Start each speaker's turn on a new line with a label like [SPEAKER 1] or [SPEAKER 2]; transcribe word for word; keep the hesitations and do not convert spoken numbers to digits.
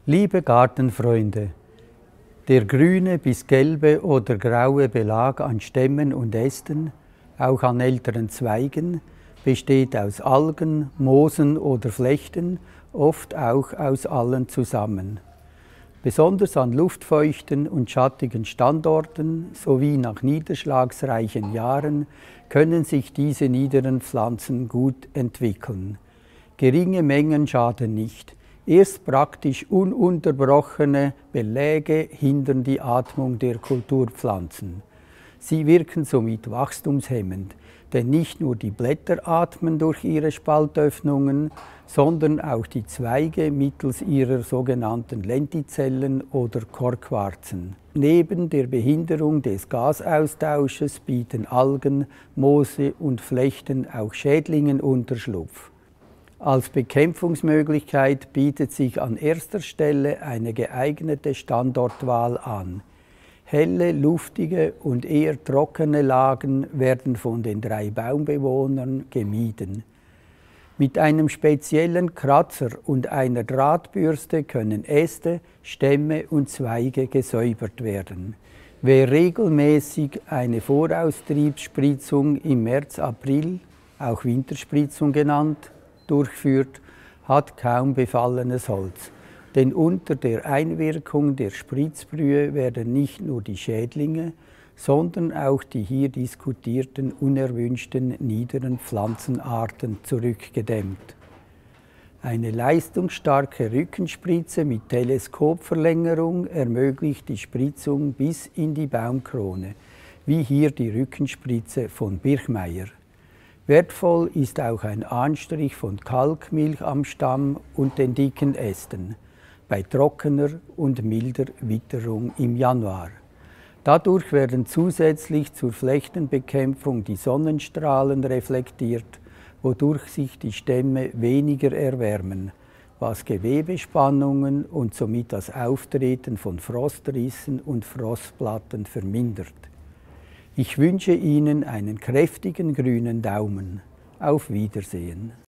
[SPEAKER 1] Liebe Gartenfreunde, der grüne bis gelbe oder graue Belag an Stämmen und Ästen, auch an älteren Zweigen, besteht aus Algen, Moosen oder Flechten, oft auch aus allen zusammen. Besonders an luftfeuchten und schattigen Standorten sowie nach niederschlagsreichen Jahren können sich diese niederen Pflanzen gut entwickeln. Geringe Mengen schaden nicht. Erst praktisch ununterbrochene Beläge hindern die Atmung der Kulturpflanzen. Sie wirken somit wachstumshemmend, denn nicht nur die Blätter atmen durch ihre Spaltöffnungen, sondern auch die Zweige mittels ihrer sogenannten Lentizellen oder Korkwarzen. Neben der Behinderung des Gasaustausches bieten Algen, Moose und Flechten auch Schädlingen Unterschlupf. Als Bekämpfungsmöglichkeit bietet sich an erster Stelle eine geeignete Standortwahl an. Helle, luftige und eher trockene Lagen werden von den drei Baumbewohnern gemieden. Mit einem speziellen Kratzer und einer Drahtbürste können Äste, Stämme und Zweige gesäubert werden. Wer regelmäßig eine Voraustriebsspritzung im März, April, auch Winterspritzung genannt, durchführt, hat kaum befallenes Holz. Denn unter der Einwirkung der Spritzbrühe werden nicht nur die Schädlinge, sondern auch die hier diskutierten unerwünschten niederen Pflanzenarten zurückgedämmt. Eine leistungsstarke Rückenspritze mit Teleskopverlängerung ermöglicht die Spritzung bis in die Baumkrone, wie hier die Rückenspritze von Birchmeier. Wertvoll ist auch ein Anstrich von Kalkmilch am Stamm und den dicken Ästen, bei trockener und milder Witterung im Januar. Dadurch werden zusätzlich zur Flechtenbekämpfung die Sonnenstrahlen reflektiert, wodurch sich die Stämme weniger erwärmen, was Gewebespannungen und somit das Auftreten von Frostrissen und Frostplatten vermindert. Ich wünsche Ihnen einen kräftigen grünen Daumen. Auf Wiedersehen.